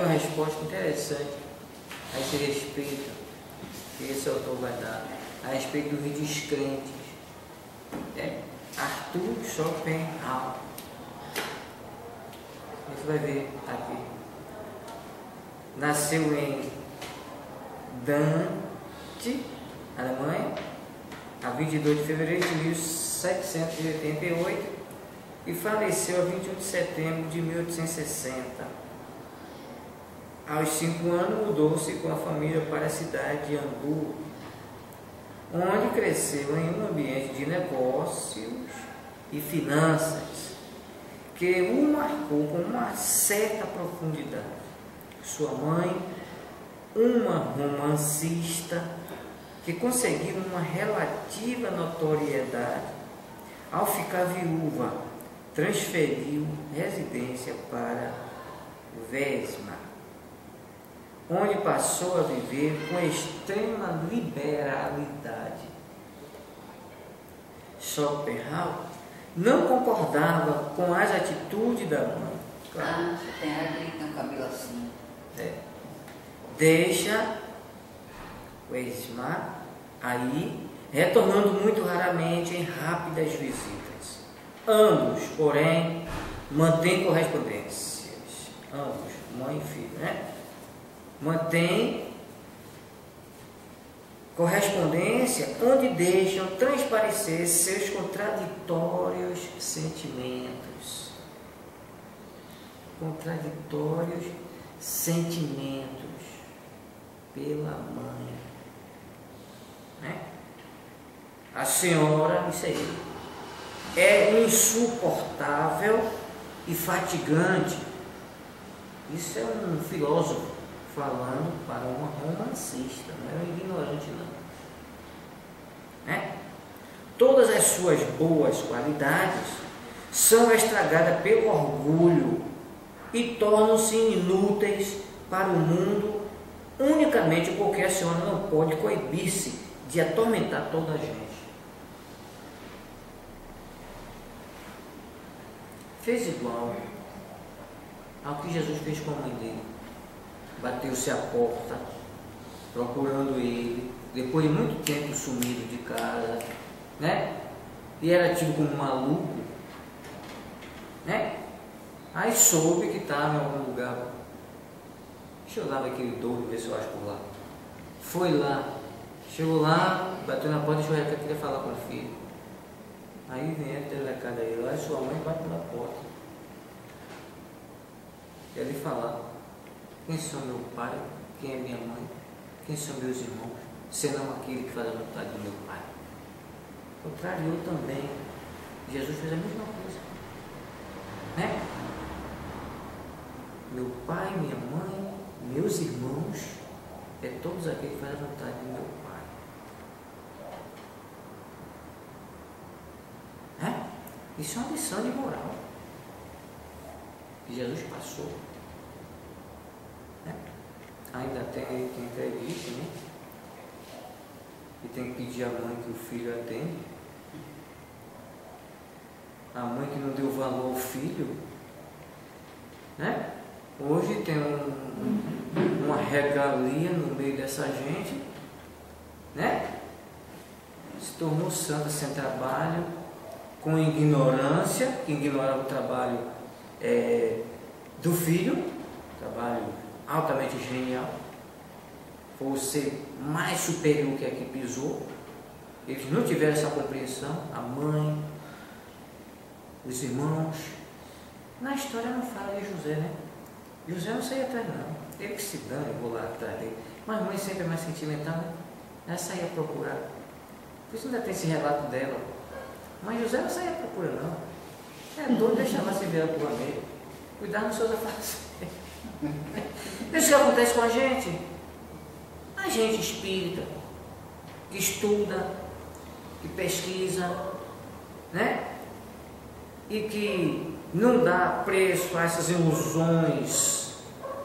uma resposta interessante a esse respeito, que esse autor vai dar, a respeito dos descrentes. Arthur Schopenhauer. Você vai ver aqui. Nasceu em Danzig, Alemanha, a 22 de fevereiro de 1788 e faleceu a 21 de setembro de 1860. Aos 5 anos mudou-se com a família para a cidade de Hamburgo, onde cresceu em um ambiente de negócios e finanças que o marcou com uma certa profundidade. Sua mãe, uma romancista que conseguiu uma relativa notoriedade, ao ficar viúva, transferiu residência para Weimar, onde passou a viver com extrema liberalidade. Schopenhauer não concordava com as atitudes da mãe. Claro. Você tem ali, tem um cabelo assim. Deixa Weimar aí, retornando muito raramente em rápidas visitas. Ambos, porém, mantêm correspondências. Ambos, mãe e filho, mantêm correspondência onde deixam transparecer seus contraditórios sentimentos. Contraditórios sentimentos pela mãe. A senhora, isso aí, é insuportável e fatigante. Isso é um filósofo falando para uma romancista, não é um ignorante não. Todas as suas boas qualidades são estragadas pelo orgulho e tornam-se inúteis para o mundo unicamente porque a senhora não pode coibir-se de atormentar toda a gente. Fez igual ao que Jesus fez com a mãe dele. Bateu-se à porta, procurando ele, depois de muito tempo sumido de casa, e era tido como maluco, aí soube que estava em algum lugar. Deixa eu dar aquele doido, ver se eu acho por lá. Foi lá, chegou lá, bateu na porta, deixou o recado, queria falar com o filho. Aí vem ele, recado aí, lá sua mãe bate na porta. Quer lhe falar: quem são meu pai, quem é minha mãe, quem são meus irmãos, senão aquele que faz a vontade do meu pai. Contrariou também. Jesus fez a mesma coisa. Meu pai, minha mãe, meus irmãos, é todos aqueles que fazem a vontade do meu pai. Isso é uma lição de moral que Jesus passou. Ainda tem entrevista, e tem que pedir à mãe que o filho atende. A mãe que não deu valor ao filho, hoje tem uma regalia no meio dessa gente, se tornou santa sem trabalho, com ignorância, que ignorava o trabalho do filho, trabalho altamente genial, por ser mais superior que a que pisou. Eles não tiveram essa compreensão, a mãe, os irmãos. Na história não fala de José, José não saía atrás não, ele que se dane, eu vou lá atrás dele. Mas a mãe sempre é mais sentimental, ela saía procurar. Por isso ainda tem esse relato dela. Mas José não saía procura não, é doido, deixava se virar por meio, cuidar dos seus afazeres. Isso que acontece com a gente espírita, que estuda, que pesquisa, e que não dá preço a essas ilusões,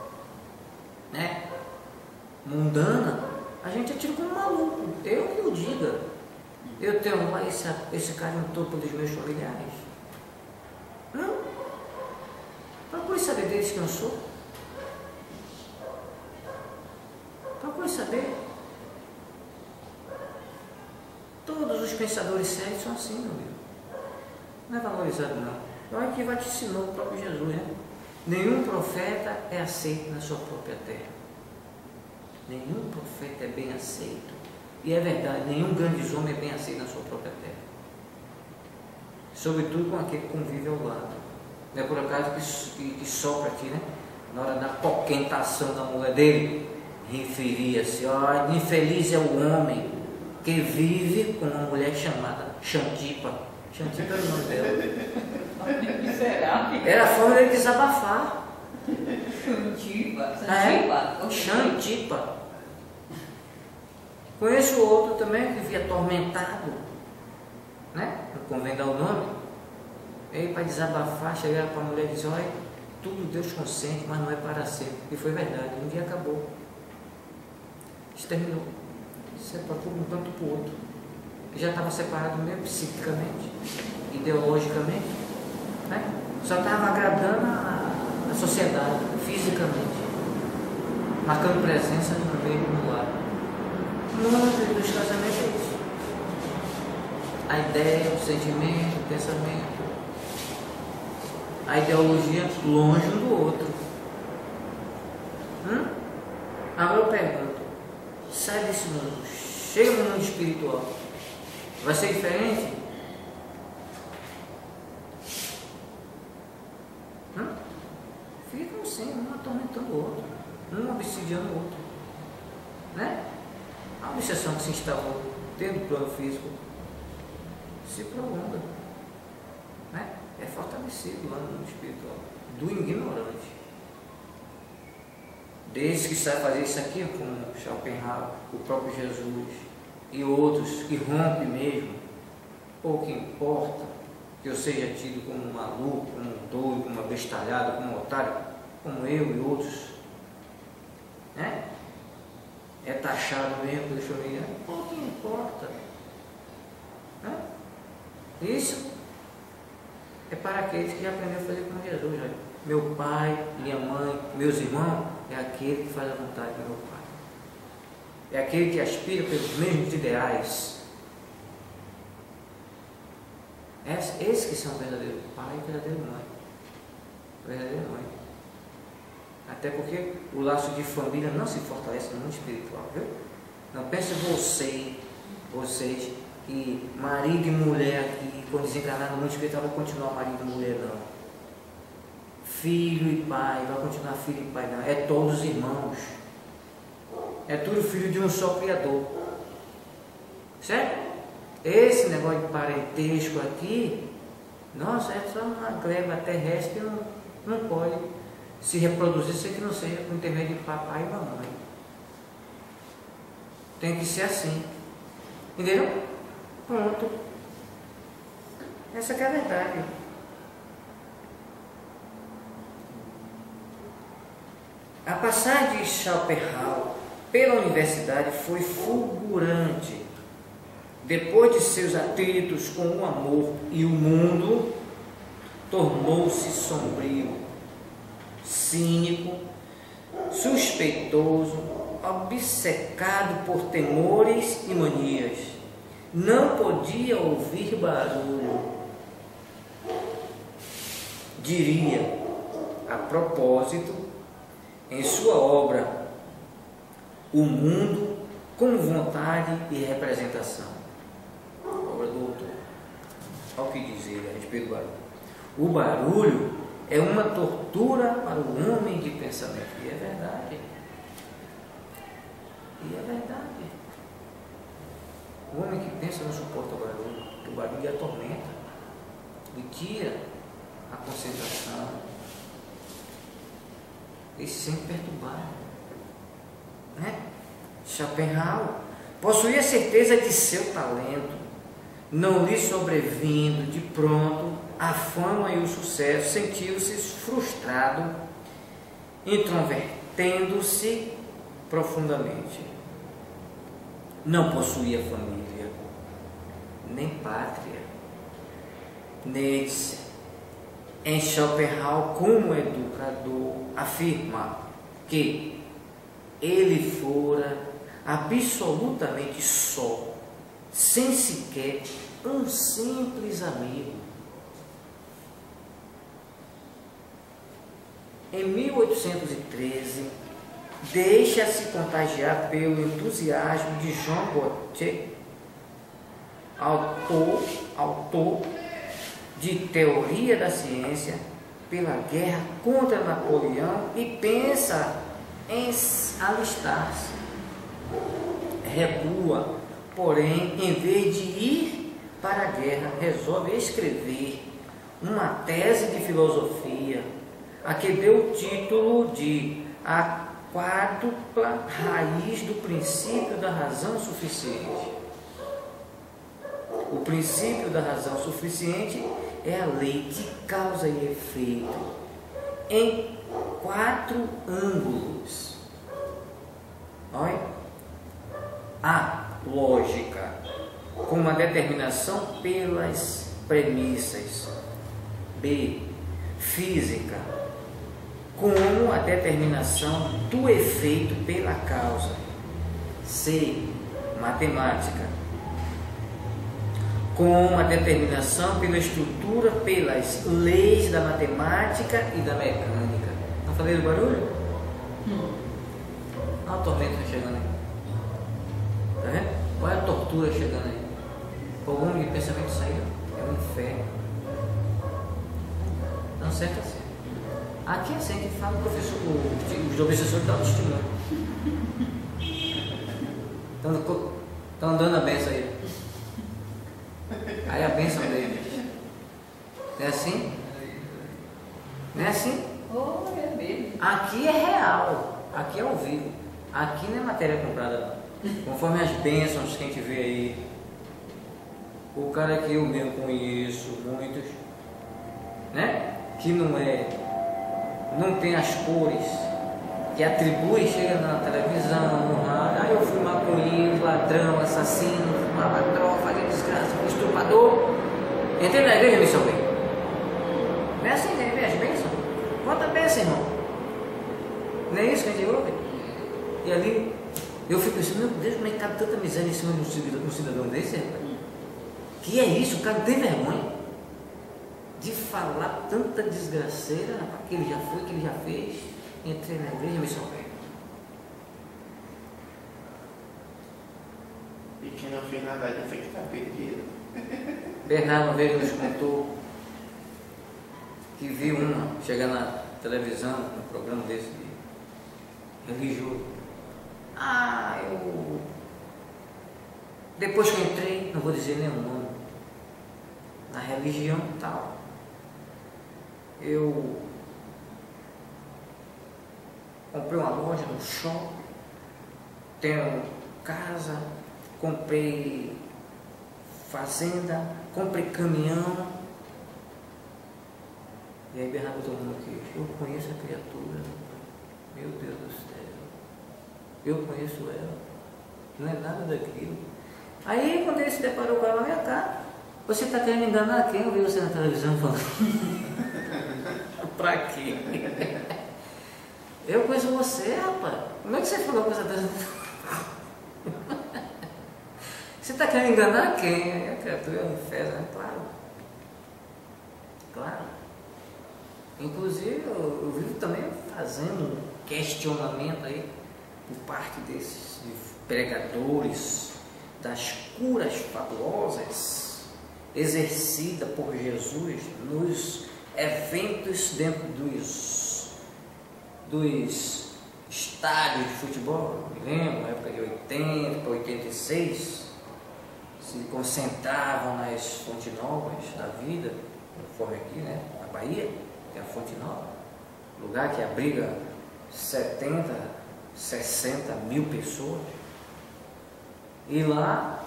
mundana. A gente é tido como maluco, eu que o diga. Eu tenho lá esse carinho todo pelos meus familiares. Não. Procure saber deles quem eu sou. saber. Todos os pensadores sérios são assim, meu amigo. Não é valorizado, não. Olha que vai te ensinar o próprio Jesus, né? Nenhum profeta é aceito na sua própria terra. Nenhum profeta é bem aceito. E é verdade, nenhum grande homem é bem aceito na sua própria terra. Sobretudo com aquele que convive ao lado. Não é por acaso que sopra aqui, né? Na hora da poquentação da mulher dele, referia-se: ó, infeliz é o homem que vive com uma mulher chamada Xantipa. Xantipa era o nome dela. Era a forma dele desabafar. Xantipa. Conheço outro também que vivia atormentado, né? Não convém dar o nome. Ele, para desabafar, chegava para a mulher e dizia: olha, tudo Deus consente, mas não é para sempre. E foi verdade, um dia acabou. Exterminou. Separou de um canto para o outro. E já estava separado mesmo, psiquicamente, ideologicamente, né? Só estava agradando a sociedade, fisicamente, marcando presença no meio do lar. O mundo dos casamentos é isso. A ideia, o sentimento, o pensamento, a ideologia longe um do outro. Agora eu pergunto: sai desse mundo, chega no mundo espiritual, vai ser diferente? Ficam assim, um atormentando o outro, um obsidiando o outro, né? A obsessão que se instalou dentro do plano físico se prolonga, né? É fortalecido lá no mundo espiritual do ignorante. Desde que sabe fazer isso aqui, como Schopenhauer, o próprio Jesus e outros que rompem mesmo, pouco importa que eu seja tido como um maluco, como um doido, como um abestalhado, como um otário, como eu e outros, né? É taxado mesmo pelos familiares, pouco importa, né? Isso é para aqueles que já aprenderam a fazer como Jesus. Olha, meu pai, minha mãe, meus irmãos, é aquele que faz a vontade do meu pai. É aquele que aspira pelos mesmos ideais. Esses que são o verdadeiro pai e verdadeira mãe. Verdadeira mãe. Até porque o laço de família não se fortalece no mundo espiritual, viu? Não pense vocês, que marido e mulher aqui, quando desencarnar no mundo espiritual, vai continuar marido e mulher, não. Filho e pai, vai continuar filho e pai, não. É todos irmãos. É tudo filho de um só Criador. Certo? Esse negócio de parentesco aqui, nossa, é só uma gleba terrestre que não pode se reproduzir sem que não seja por intermédio de papai e mamãe. Tem que ser assim. Entendeu? Pronto. Essa que é a verdade. A passagem de Schopenhauer pela universidade foi fulgurante. Depois de seus atritos com o amor e o mundo, tornou-se sombrio, cínico, suspeitoso, obcecado por temores e manias. Não podia ouvir barulho. Diria, a propósito, em sua obra, O Mundo com Vontade e Representação, obra do autor. Olha o que diz ele a respeito do barulho. O barulho é uma tortura para o homem de pensamento. E é verdade. E é verdade. O homem que pensa não suporta o barulho. O barulho lhe atormenta, lhe tira a concentração. Ele se sente perturbado, né? Schopenhauer possuía certeza de seu talento, não lhe sobrevindo de pronto a fama e o sucesso, sentiu-se frustrado, introvertendo-se profundamente. Não possuía família, nem pátria. Nietzsche, em Schopenhauer, como educador, afirma que ele fora absolutamente só, sem sequer um simples amigo. Em 1813, deixa-se contagiar pelo entusiasmo de Jean Gauthier, autor de Teoria da Ciência, pela guerra contra Napoleão, e pensa em alistar-se. Recua, porém, em vez de ir para a guerra, resolve escrever uma tese de filosofia, a que deu o título de A Quádrupla Raiz do Princípio da Razão Suficiente. O princípio da razão suficiente é a lei de causa e efeito em 4 ângulos. Olha. A. Lógica, como a determinação pelas premissas. B. Física, como a determinação do efeito pela causa. C. Matemática, com a determinação pela estrutura, pelas leis da matemática e da mecânica. Não falei do barulho? Olha a tormenta chegando aí. Tá vendo? Olha a tortura chegando aí. O volume de pensamento saiu. É um inferno. Não certo assim. Aqui é assim que fala o professor, os obsessores dão testemunho. Estão dando a benção aí. Aí a bênção dele. Não é assim? Não é assim? Oh, é mesmo. Aqui é real. Aqui é ao vivo. Aqui não é matéria comprada, não. Conforme as bênçãos que a gente vê aí. O cara que eu mesmo conheço, muitos, né? Que não tem as cores, que atribui, chega na televisão, no rádio, aí eu fui maconheiro, ladrão, assassino, fumava droga, fazia desgraça, estuprador. Entrei na igreja e me salvei. Não é assim, né? Vê as bênçãos? Conta a bênção, irmão. Não é isso que a gente ouve? E ali, eu fico pensando, meu Deus, como é que cabe tanta miséria em cima de um cidadão desse, rapaz? Que é isso? O cara não tem vergonha de falar tanta desgraceira, rapaz, que ele já foi, que ele já fez. Entrei na igreja e me salvei. E que não fez nada disso foi que está perdido. Bernardo uma vez nos contou que viu uma chegar na televisão, um programa desse de religioso. Depois que eu entrei, não vou dizer nenhum nome, na religião tal, eu comprei uma loja no shopping, tenho casa, comprei fazenda, comprei caminhão. E aí Bernardo todo mundo aqui, eu conheço a criatura, meu Deus do céu, eu conheço ela, não é nada daquilo. Aí quando ele se deparou com ela, vem cá, você está querendo enganar quem? Eu vi você na televisão falando. Pra quê? Eu conheço você, rapaz. Como é que você falou coisa dessa? Você está querendo enganar quem? A criatura é um inferno, né? Claro. Claro. Inclusive, eu vivo também fazendo um questionamento aí por parte desses pregadores das curas fabulosas exercida por Jesus nos eventos dentro dos estádios de futebol. Me lembro, na época de 80 para 86, se concentravam nas Fontes Novas da vida, conforme aqui, né, na Bahia, que é a Fonte Nova, lugar que abriga 70, 60 mil pessoas. E lá,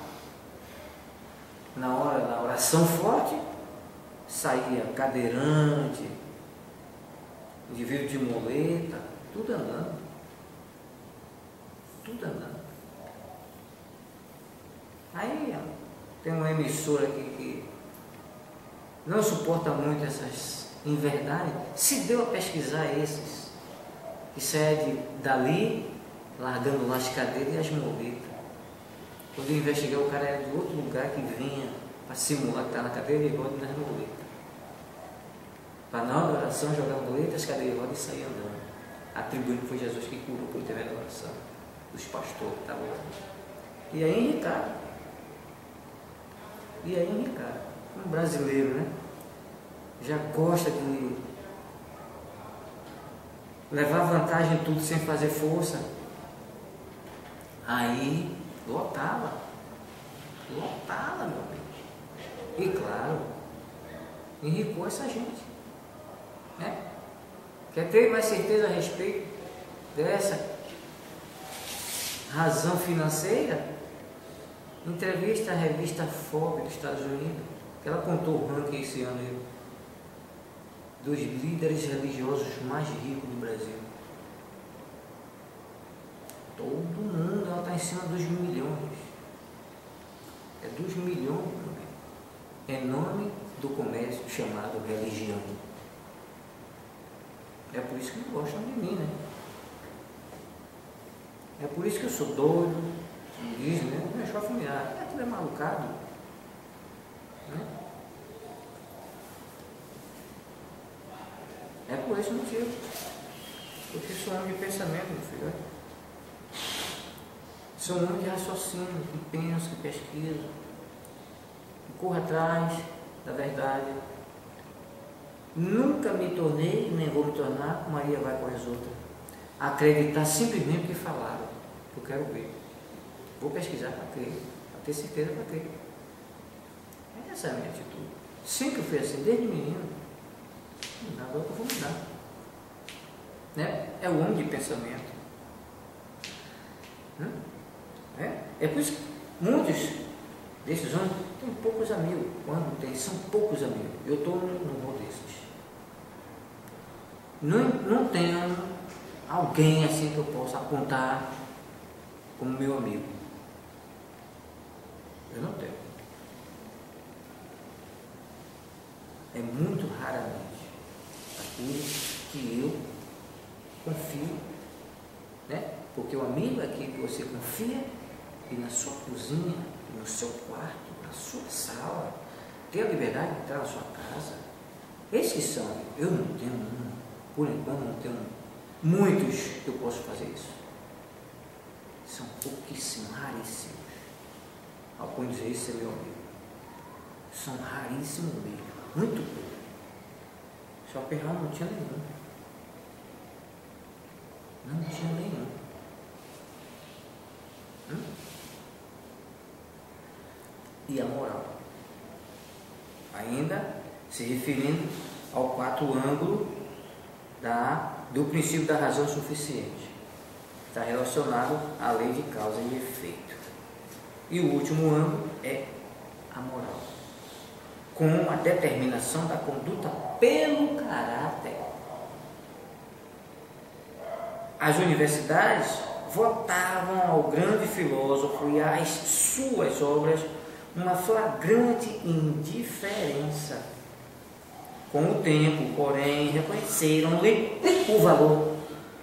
na oração forte, saía cadeirante, indivíduo de muleta, tudo andando. Tudo andando. Aí tem uma emissora aqui que não suporta muito essas inverdades. Se deu a pesquisar esses, que cede dali, largando lá as cadeiras e as muletas. Quando eu investiguei, o cara era de outro lugar que vinha para simular que está na cadeira de rodas e nas muletas. Para na hora da oração jogar a muleta, as cadeiras de rodas e sair andando. Atribuindo que foi Jesus que curou por intermédio da oração dos pastores que estavam lá. E aí em Ricardo. Um brasileiro, né? Já gosta de levar vantagem em tudo sem fazer força. Aí lotava, meu amigo. E claro, enricou essa gente, né? Quer ter mais certeza a respeito dessa razão financeira? Entrevista à revista Forbes dos Estados Unidos, que ela contou o ranking esse ano aí, dos líderes religiosos mais ricos do Brasil. Todo mundo, ela está em cima dos milhões. É dos milhões, meu amigo. Em nome do comércio chamado religião. É por isso que não gostam de mim, né? É por isso que eu sou doido, diz, né? Não é só familiar, é tudo malucado, né? É por esse motivo. Porque sou homem de pensamento, meu filho. Sou um homem de raciocínio, que penso, que pesquiso, que corro atrás da verdade. Nunca me tornei, nem vou me tornar, como Maria vai com as outras. Acreditar simplesmente porque falaram, que eu quero ver. Vou pesquisar para crer, para ter certeza para crer. Essa é a minha atitude. Sempre fui assim, desde menino. Nada eu vou mudar. Né? É o homem de pensamento. É por isso que muitos desses homens têm poucos amigos. Quando tem, são poucos amigos. Eu estou num rol desses. Não tenho alguém assim que eu possa apontar como meu amigo. Eu não tenho. É muito raramente aqueles que eu confio, né? Porque o amigo é aquele que você confia e na sua cozinha, no seu quarto, na sua sala, ter a liberdade de entrar na sua casa. Esses são, eu não tenho um, por enquanto não tenho muitos que eu posso fazer isso. São pouquíssimos, raríssimos. Alguns dizer isso é meu amigo. São raríssimos mesmo, muito pouco. Só que não tinha nenhum. Não tinha nenhum. E a moral, ainda se referindo ao quarto ângulo do princípio da razão suficiente, está relacionado à lei de causa e efeito. E o último ângulo é a moral, com a determinação da conduta pelo caráter. As universidades votavam ao grande filósofo e às suas obras uma flagrante indiferença. Com o tempo, porém, reconheceram-lhe o valor.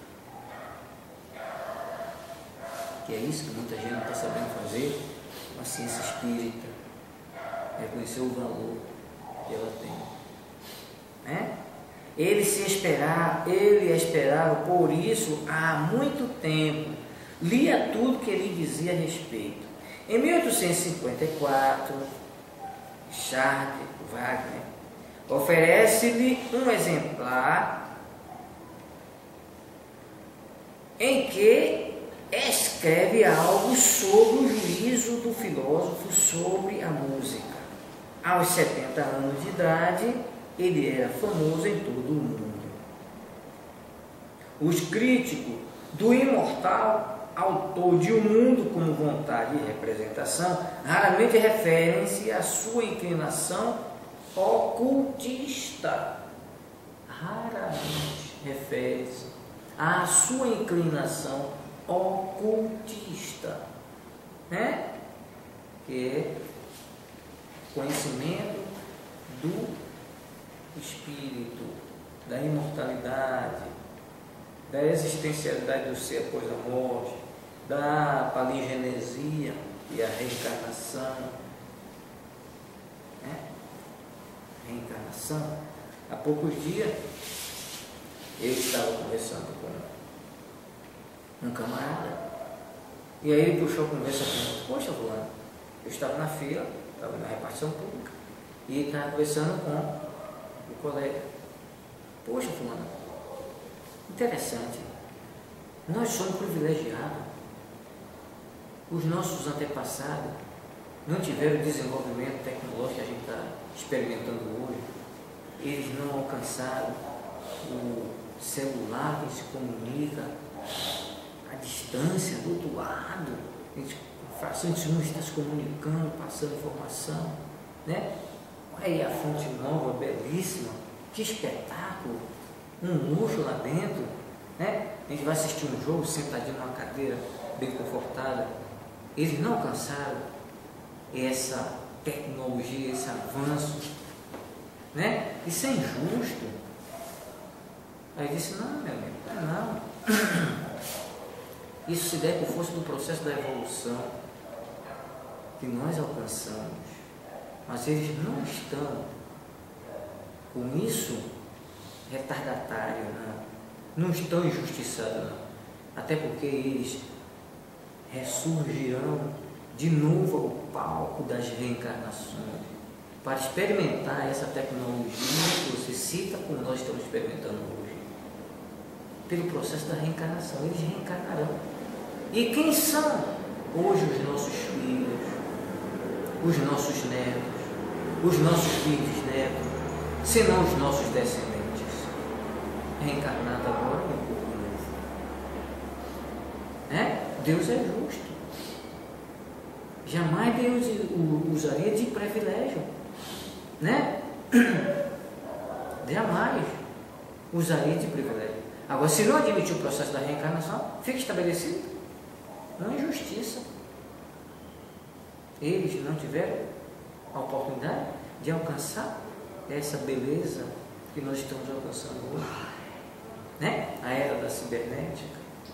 Que é isso que muita gente não está sabendo fazer com a ciência espírita. Reconhecer o valor que ela tem. Né? Ele esperava por isso há muito tempo. Lia tudo que ele dizia a respeito. Em 1854, Richard Wagner oferece-lhe um exemplar em que escreve algo sobre o juízo do filósofo sobre a música. Aos 70 anos de idade, ele era famoso em todo o mundo. Os críticos do imortal autor de O Mundo como Vontade e Representação raramente referem-se à sua inclinação ocultista. Raramente refere-se à sua inclinação ocultista, né? Que é conhecimento do espírito, da imortalidade, da existencialidade do ser após a morte, da palingenesia e a reencarnação. Né? Reencarnação. Há poucos dias eu estava conversando com um camarada e aí ele puxou a conversa comigo. Poxa, fulano, eu estava na fila, estava na repartição pública e estava conversando com o colega. Poxa, fulano, interessante, nós somos privilegiados. Os nossos antepassados não tiveram o desenvolvimento tecnológico que a gente está experimentando hoje. Eles não alcançaram o celular que se comunica à distância, do outro lado. A gente está se comunicando, passando informação. Né? Olha aí a Fonte Nova, belíssima. Que espetáculo! Um luxo lá dentro. Né? A gente vai assistir um jogo sentadinho numa cadeira bem confortável. Eles não alcançaram essa tecnologia, esse avanço, né? Isso é injusto. Aí eu disse, não, meu amigo, não. Isso se deve por força do processo da evolução que nós alcançamos. Mas eles não estão com isso retardatário, não estão injustiçados, não. Até porque eles ressurgirão de novo ao palco das reencarnações para experimentar essa tecnologia que você cita como nós estamos experimentando hoje. Pelo processo da reencarnação, eles reencarnarão. E quem são hoje os nossos filhos, os nossos netos, os nossos filhos netos, senão os nossos descendentes, reencarnados agora no corpo novo. Né? Deus é justo. Jamais Deus usaria de privilégio, né? Jamais usaria de privilégio. Agora, se não admitir o processo da reencarnação, fica estabelecido uma injustiça. Eles não tiveram a oportunidade de alcançar essa beleza que nós estamos alcançando hoje, né? A era da cibernética,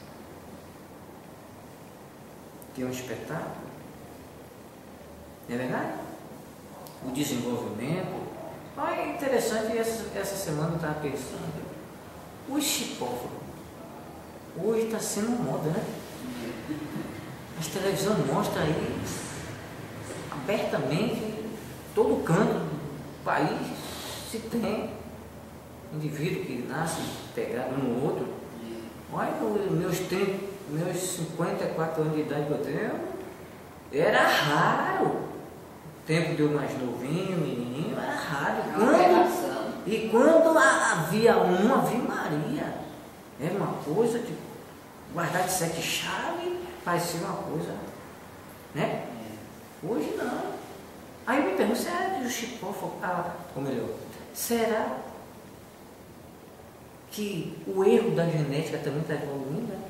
que é um espetáculo. Não é verdade? O desenvolvimento. É interessante, essa semana eu estava pensando. O chipóforo hoje está sendo moda, né? As televisões mostram aí abertamente todo canto do país se tem indivíduo que nasce pegado um no outro. Olha, meus 54 anos de idade que eu tenho, era raro. O tempo de eu mais novinho, menininho, era raro. E quando havia uma Ave Maria, era uma coisa de guardar de 7 chaves, parecia uma coisa, né? Hoje não. Aí eu me pergunto, será que o chipóforo, ou melhor, será que o erro da genética também está evoluindo, né?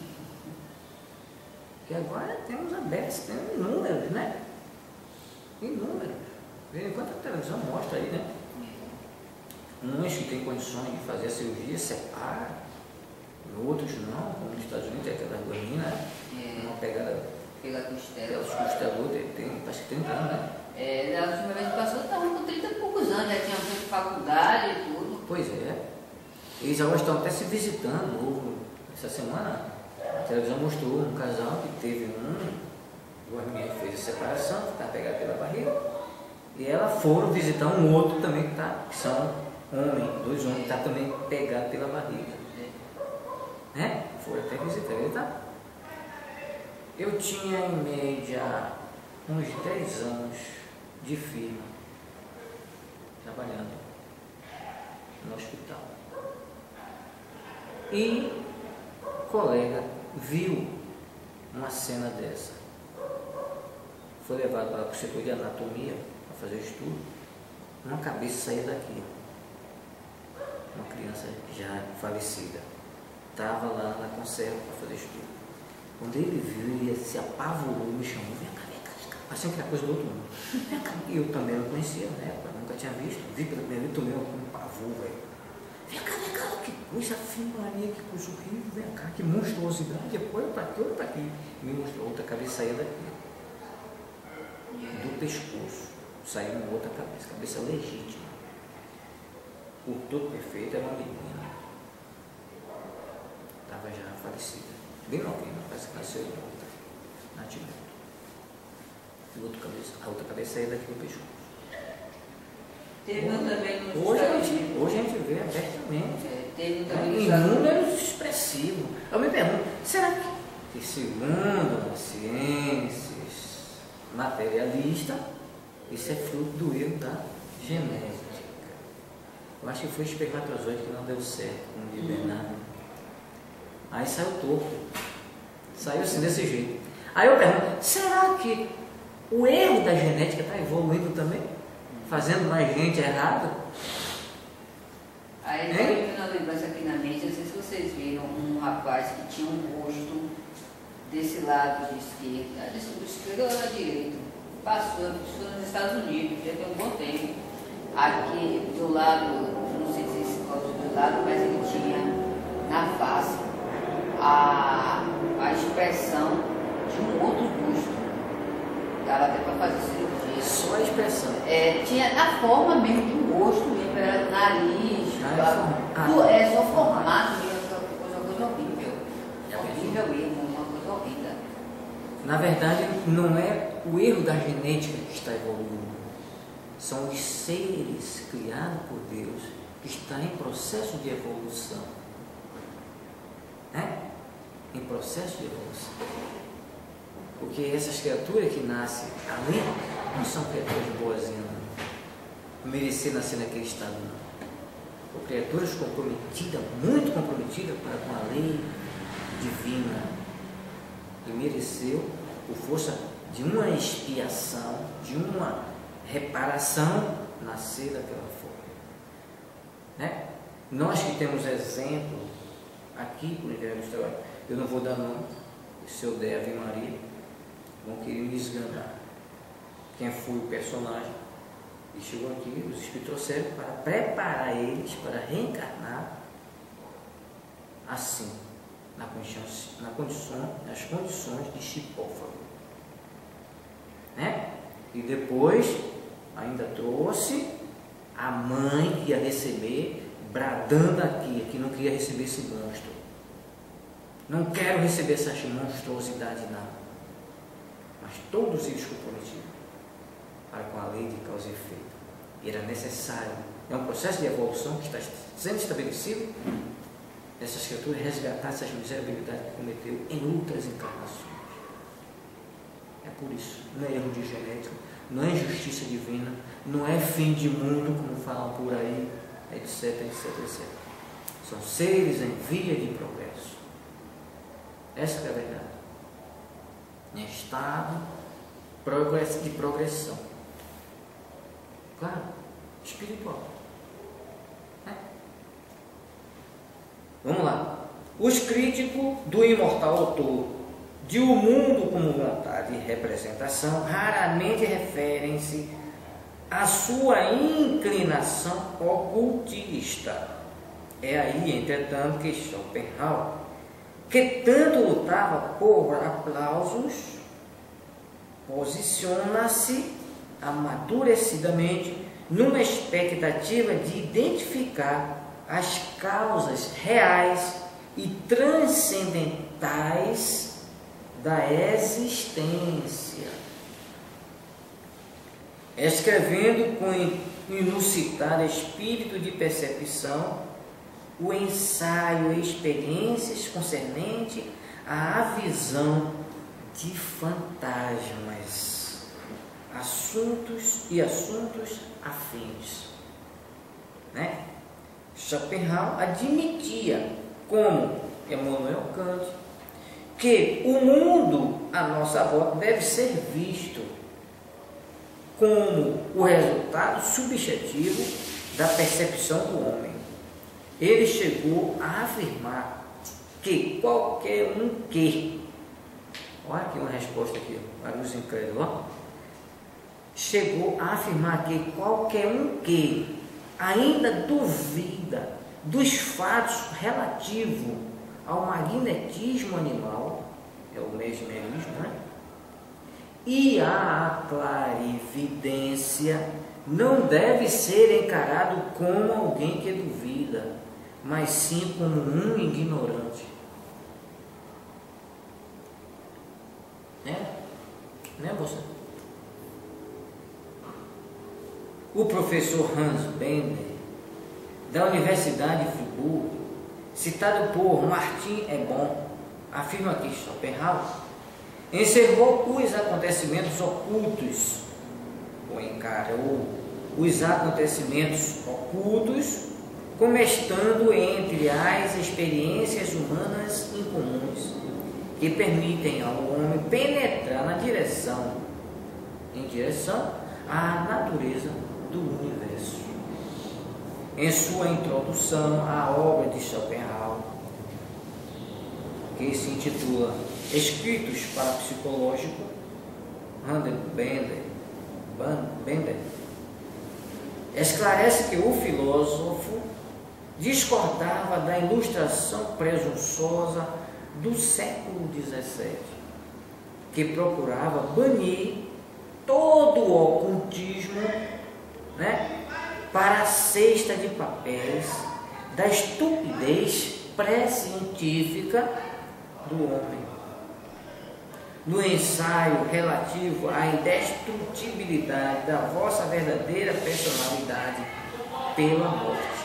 Porque agora temos abertos, temos inúmeros, né? Inúmeros. De vez em quando a televisão mostra aí, né? Uns que têm condições de fazer a cirurgia separam, outros não, como nos Estados Unidos tem aquela guanina, né? Uma pegada pela costela. Os costelos tem, parece que 30 anos, né? Da última vez que passou, estavam com 30 e poucos anos, já tinham feito faculdade e tudo. Pois é. Eles agora estão até se visitando. Essa semana a televisão mostrou um casal que teve duas mulheres que fez a separação, que está pegada pela barriga, e elas foram visitar um outro também que são homens, 2 homens, que está também pegado pela barriga. Né? Foram até visitar. Eu tinha em média uns 10 anos de firma trabalhando no hospital. E o colega viu uma cena dessa. Foi levado para o setor de anatomia para fazer o estudo. Uma cabeça saía daqui. Uma criança já falecida. Estava lá na conserva para fazer estudo. Quando ele viu, ele se apavorou, me chamou, vem cá, achando que era coisa do outro mundo. Vem cá, eu também não conhecia, né? Eu nunca tinha visto, vi pela primeira vez, tomei um pavor, velho. Vem cá, que coisa, filho Maria, que coisa horrível, vem cá, que monstruosidade, olha para aqui, olha para aqui. Me mostrou outra cabeça saía daqui, do pescoço, saiu uma outra cabeça legítima. O todo perfeito era uma menina, estava já falecida, bem novinha, parece que nasceu outra, nativa. E a outra cabeça saía daqui do pescoço. Teve um também nos Hoje Estados Unidos. a gente vê abertamente. Teve um também nos Em Estados Unidos. números expressivos. Eu me pergunto, será que segundo as ciências materialistas, isso é fruto do erro da genética? Eu acho que foi espermatozoide que não deu certo, como de Bernardo. Aí saiu torto. Saiu assim, desse jeito. Aí eu pergunto, será que o erro da genética está evoluindo também? Fazendo mais gente errada? Aí eu uma lembrança aqui na mente, não sei se vocês viram um rapaz que tinha um rosto desse lado de esquerda, do esquerdo ou da direita, passou nos Estados Unidos, já tem um bom tempo. Aqui do lado, não sei se esse código do lado, mas ele tinha na face a expressão de um outro rosto. Dava até para fazer cirurgia. Só a expressão. Tinha a forma mesmo do rosto, mesmo, era nariz, só formato mesmo, coisa horrível. Horrível mesmo, uma coisa horrível. Na verdade, não é o erro da genética que está evoluindo. São os seres criados por Deus que estão em processo de evolução. Em processo de evolução. Porque essas criaturas que nascem ali não são criaturas boazinhas, não merecer nascer naquele estado, não. São criaturas comprometidas, muito comprometidas para com a lei divina, e mereceu, por força de uma expiação, de uma reparação, nascer daquela forma. Nós que temos exemplo aqui por Evangelho do Trabalho, eu não vou dar nome, se eu der Ave Maria, vão querer me esganar. Quem foi o personagem? E chegou aqui, os Espíritos trouxeram para preparar eles para reencarnar assim, nas condições de chipófago. E depois ainda trouxe a mãe que ia receber, bradando aqui, que não queria receber esse monstro. Não quero receber essa monstruosidade, não. Mas todos eles comprometidos para com a lei de causa e efeito. E era necessário, é um processo de evolução que está sendo estabelecido, dessas criaturas resgatar essas miserabilidades que cometeu em outras encarnações. É por isso, não é erro de genética, não é injustiça divina, não é fim de mundo, como falam por aí, etc, etc, etc. São seres em via de progresso. Essa é a verdade. Em estado de progressão. Claro, espiritual. Vamos lá. Os críticos do imortal autor de O Mundo como Vontade e Representação raramente referem-se à sua inclinação ocultista. É aí, entretanto, que Schopenhauer, que tanto lutava por aplausos, posiciona-se amadurecidamente numa expectativa de identificar as causas reais e transcendentais da existência, escrevendo com inusitado espírito de percepção o ensaio e experiências concernente à visão de fantasmas, assuntos afins. Schopenhauer admitia, como Emmanuel Kant, que o mundo à nossa volta deve ser visto como o resultado subjetivo da percepção do homem. Ele chegou a afirmar que qualquer um que, olha aqui uma resposta aqui para os incrédulos, chegou a afirmar que qualquer um que ainda duvida dos fatos relativos ao magnetismo animal, é o mesmerismo, né? E a clarividência não deve ser encarado como alguém que duvida, mas sim como um ignorante. Né, você? O professor Hans Bender, da Universidade de Friburgo, citado por Martin Ebon, afirma que Schopenhauer encerrou os acontecimentos ocultos, ou encarou os acontecimentos ocultos como estando entre as experiências humanas incomuns, que permitem ao homem penetrar em direção à natureza do universo. Em sua introdução à obra de Schopenhauer, que se intitula Escritos para Psicológico, Hans Bender esclarece que o filósofo discordava da ilustração presunçosa do século XVII, que procurava banir todo o ocultismo, né, para a cesta de papéis da estupidez pré-científica do homem. No ensaio relativo à indestrutibilidade da vossa verdadeira personalidade pela morte,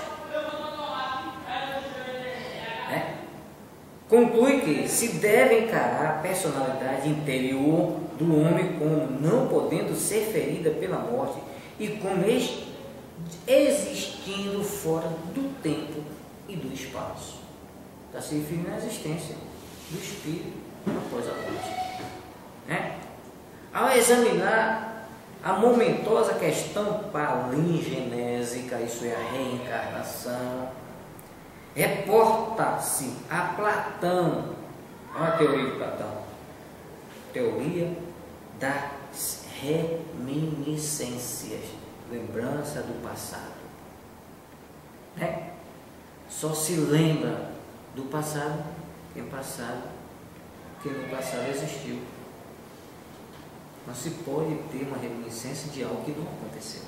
conclui que se deve encarar a personalidade interior do homem como não podendo ser ferida pela morte e como existindo fora do tempo e do espaço. Está se referindo à existência do espírito após a morte. Ao examinar a momentosa questão palingenésica, isso é a reencarnação, reporta-se a Platão, olha a teoria de Platão, teoria das reminiscências, lembrança do passado. Só se lembra do passado que no passado existiu. Não se pode ter uma reminiscência de algo que não aconteceu.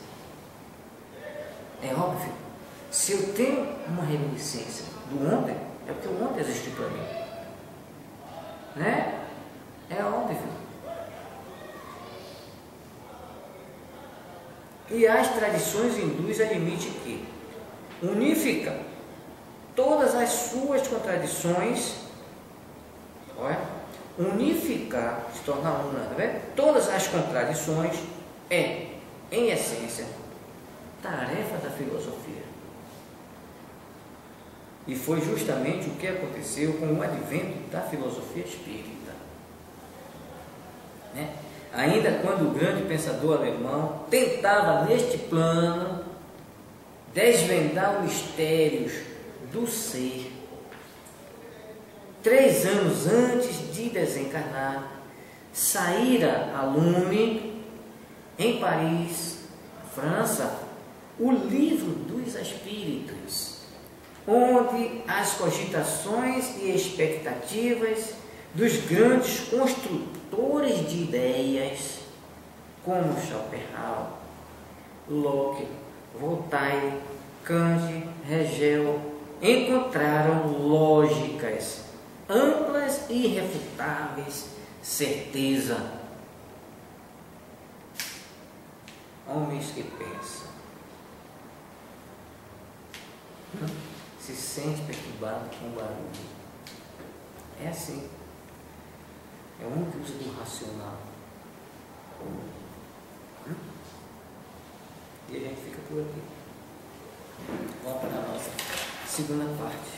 É óbvio. Se eu tenho uma reminiscência do ontem, é porque o ontem existiu para mim. É óbvio. E as tradições hindus admitem que unifica todas as suas contradições, unificar, se tornar uma, tá vendo? Todas as contradições é, em essência, tarefa da filosofia. E foi justamente o que aconteceu com o advento da filosofia espírita. Ainda quando o grande pensador alemão tentava, neste plano, desvendar os mistérios do ser, 3 anos antes de desencarnar, saíra a lume, em Paris, França, o Livro dos Espíritos, onde as cogitações e expectativas dos grandes construtores de ideias, como Schopenhauer, Locke, Voltaire, Kant, Hegel, encontraram lógicas amplas e irrefutáveis certeza. Homens que pensam, se sente perturbado com o barulho. É assim. É o único uso do racional. E a gente fica por aqui. Vamos para a nossa segunda parte.